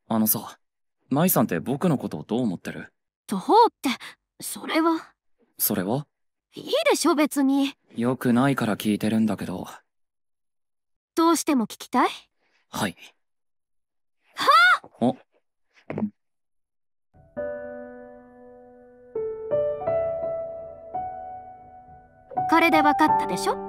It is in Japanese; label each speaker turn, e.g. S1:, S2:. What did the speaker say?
S1: あのさ、舞さんって僕のことをどう思ってる？
S2: どうって、それは。
S1: それは？
S2: いいでしょ別に。
S1: よくないから聞いてるんだけど。
S2: どうしても聞きたい？
S1: はい。お、
S2: これで分かったでしょ？